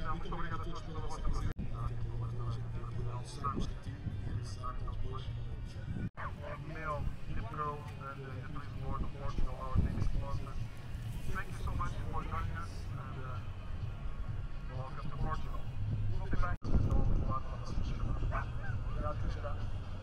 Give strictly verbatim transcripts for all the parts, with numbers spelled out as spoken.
muito obrigado a todos pela vossa presença. Mel, Hipgirl, and uh, the Tourism Board of Portugal, our main sponsor. Thank you so much for joining us, and uh, welcome to Portugal. We'll be back to the normal platform. Obrigado,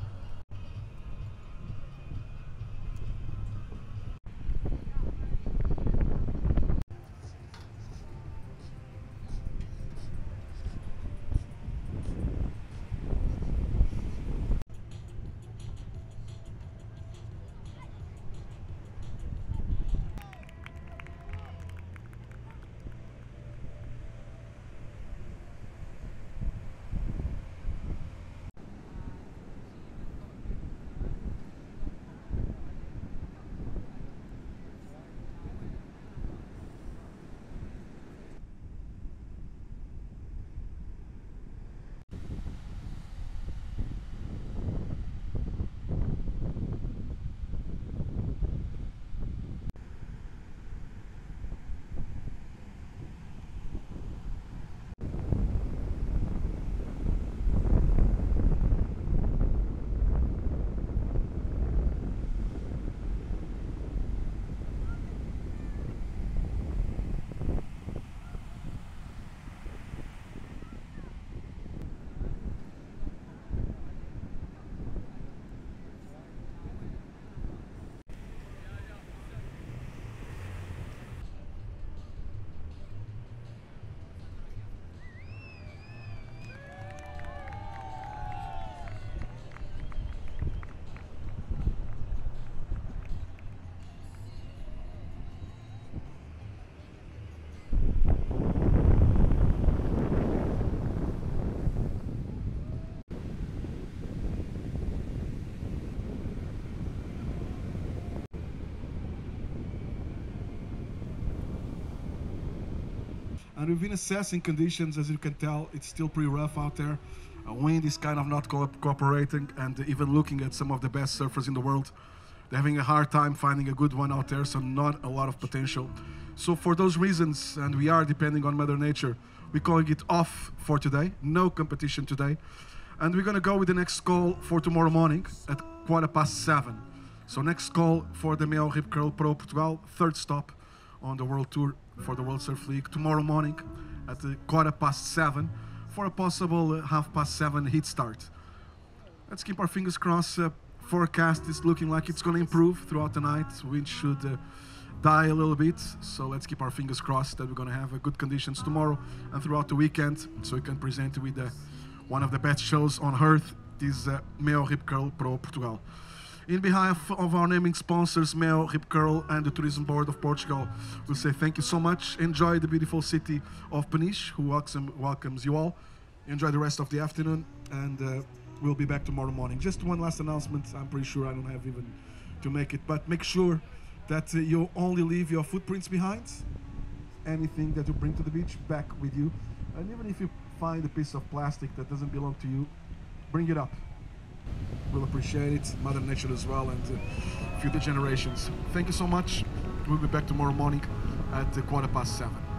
And we've been assessing conditions. As you can tell, it's still pretty rough out there. Uh, wind is kind of not co cooperating, and even looking at some of the best surfers in the world, they're having a hard time finding a good one out there, so not a lot of potential. So for those reasons, and we are depending on Mother Nature, we're calling it off for today. No competition today. And we're gonna go with the next call for tomorrow morning at quarter past seven. So next call for the Mel Rip Curl Pro Portugal, third stop on the World Tour for the World Surf League tomorrow morning at the quarter past seven for a possible uh, half past seven heat start. Let's keep our fingers crossed. Uh, forecast is looking like it's going to improve throughout the night. Wind should uh, die a little bit, so let's keep our fingers crossed that we're going to have uh, good conditions tomorrow and throughout the weekend, so we can present with uh, one of the best shows on earth, this uh, Mel Rip Curl Pro Portugal. In behalf of our naming sponsors, Mel, Rip Curl, and the Tourism Board of Portugal, we'll say thank you so much. Enjoy the beautiful city of Peniche, who welcome, welcomes you all. Enjoy the rest of the afternoon, and uh, we'll be back tomorrow morning. Just one last announcement. I'm pretty sure I don't have even to make it, but make sure that uh, you only leave your footprints behind. Anything that you bring to the beach, back with you. And even if you find a piece of plastic that doesn't belong to you, bring it up. We'll appreciate it, Mother Nature as well, and uh, future generations. Thank you so much. We'll be back tomorrow morning at uh, quarter past seven.